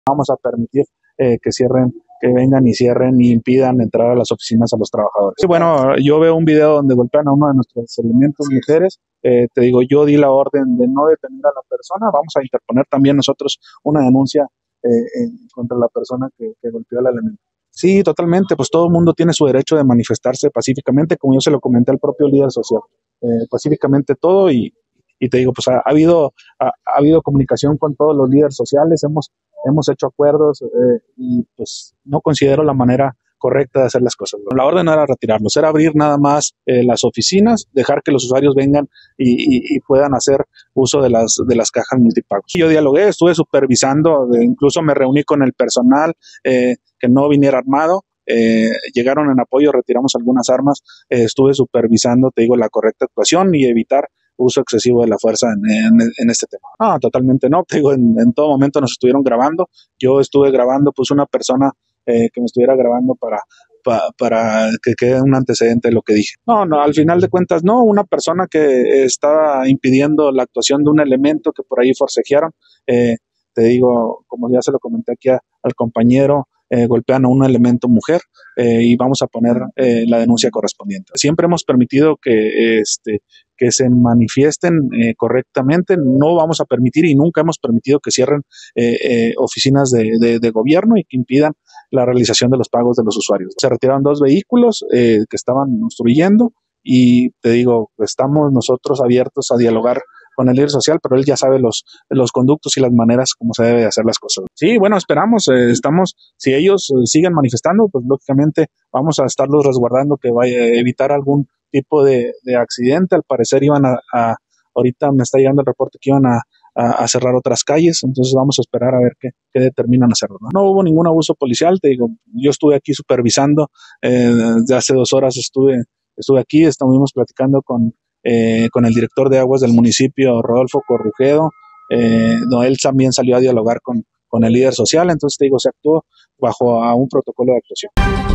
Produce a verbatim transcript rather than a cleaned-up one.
vamos a permitir eh, que cierren, que vengan y cierren y impidan entrar a las oficinas a los trabajadores. Y bueno, yo veo un video donde golpean a uno de nuestros elementos mujeres. Eh, te digo, yo di la orden de no detener a la persona. Vamos a interponer también nosotros una denuncia eh, en, contra la persona que, que golpeó al elemento. Sí, totalmente, pues todo el mundo tiene su derecho de manifestarse pacíficamente, como yo se lo comenté al propio líder social, eh, pacíficamente todo y, y te digo, pues ha, ha habido ha, ha habido comunicación con todos los líderes sociales, hemos, hemos hecho acuerdos eh, y pues no considero la manera correcta de hacer las cosas. La orden no era retirarlos, era abrir nada más eh, las oficinas, dejar que los usuarios vengan y, y, y puedan hacer uso de las, de las cajas multipagos. Yo dialogué, estuve supervisando, eh, incluso me reuní con el personal eh, que no viniera armado, eh, llegaron en apoyo, retiramos algunas armas, eh, estuve supervisando, te digo, la correcta actuación y evitar uso excesivo de la fuerza en, en, en este tema. No, totalmente no, te digo, en, en todo momento nos estuvieron grabando, yo estuve grabando, pues una persona eh, que me estuviera grabando para, pa, para que quede un antecedente de lo que dije. No, no, al final de cuentas no, una persona que estaba impidiendo la actuación de un elemento que por ahí forcejearon, eh, te digo, como ya se lo comenté aquí a, al compañero, Eh, golpean a un elemento mujer eh, y vamos a poner eh, la denuncia correspondiente. Siempre hemos permitido que, este, que se manifiesten eh, correctamente, no vamos a permitir y nunca hemos permitido que cierren eh, eh, oficinas de, de, de gobierno y que impidan la realización de los pagos de los usuarios. Se retiraron dos vehículos eh, que estaban obstruyendo y te digo, estamos nosotros abiertos a dialogar con el líder social, pero él ya sabe los, los conductos y las maneras como se debe hacer las cosas. Sí, bueno, esperamos, eh, estamos, si ellos eh, siguen manifestando, pues lógicamente vamos a estarlos resguardando que vaya a evitar algún tipo de, de accidente. Al parecer iban a, a, ahorita me está llegando el reporte que iban a, a, a cerrar otras calles, entonces vamos a esperar a ver qué, qué determinan hacerlo. ¿no? no hubo ningún abuso policial, te digo, yo estuve aquí supervisando, eh, desde hace dos horas estuve, estuve aquí, estuvimos platicando con Eh, con el director de aguas del municipio, Rodolfo Corrujedo. Eh, no, él también salió a dialogar con, con el líder social, entonces te digo, se actuó bajo a un protocolo de actuación.